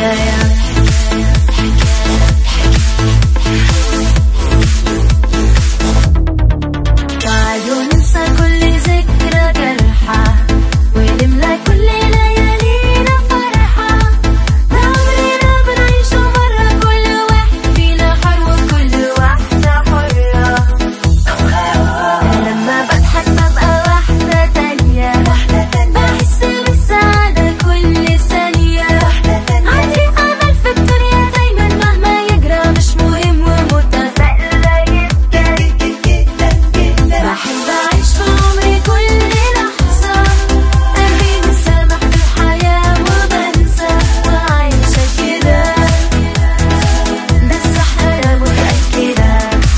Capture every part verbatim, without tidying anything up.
الحكاية. تعالوا ننسى كل ذكرى جرحى ونملى كل ليالينا فرحة. ده عمرنا بنعيشه مرة، كل واحد فينا حر وكل واحدة حرة. لما بضحك ببقى واحدة تانية، بحس بالسعادة كل ثانية. عندي أمل في الدنيا دايما مهما يجرى، مش مهم ومتفائلة جدا. بحب أعيش في عمري كل لحظة، قلبي مسامح في الحياة وبنسى وعايشة كده. ده الصح أنا متأكدة.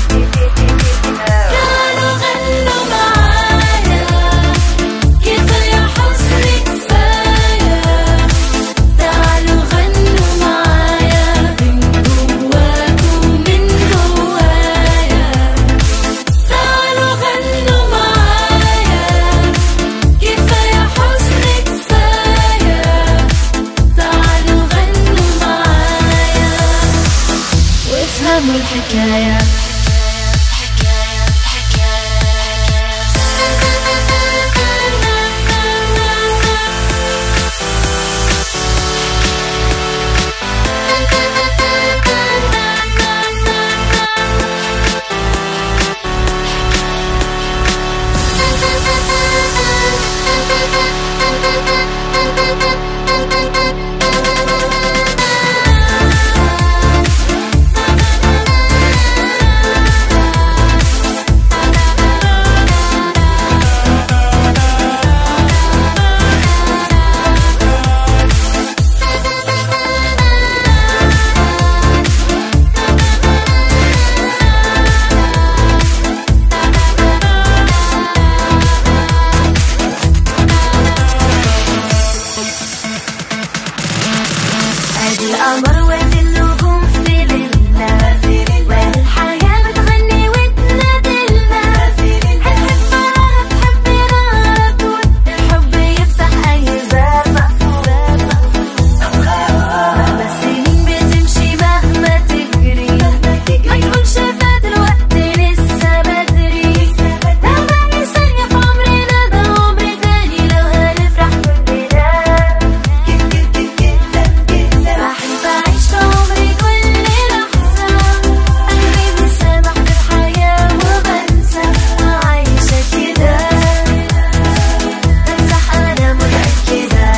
تعالوا غنوا معايا، كفاية حزن كفاية. تعالوا غنوا معايا من جواكم من جوايا. تعالوا غنوا معايا، كفاية حزن كفاية. تعالوا غنوا معايا وافهموا الحكاية. ادي القمر وادي النجوم في ليلنا، والحياة بتغني وتنادلنا. هنحبها هتحبنا على طول، الحب يفتح أي باب مقفول. مهما السنين بتمشي مهما تجري، ما تقولش فات الوقت لسه بدري. لو باقي ثانية في عمرنا ده عمر تاني، لو هنفرح كلنا. بحب أعيش في عمري كل لحظة، قلبي مسامح في الحياة وبنسى وعايشة كده. بمزح أنا متأكدة.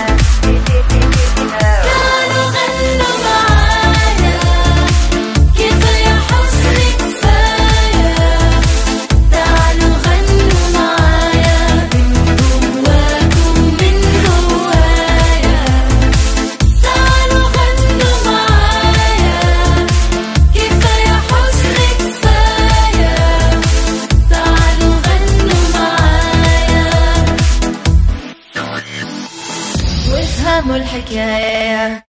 تعالوا غنوا معايا، كفاية حزن كفاية. تعالوا غنوا معايا من جواكم من جوايا. تعالوا غنوا معايا، كفاية حزن كفاية. تعالوا غنوا معايا وافهموا الحكاية.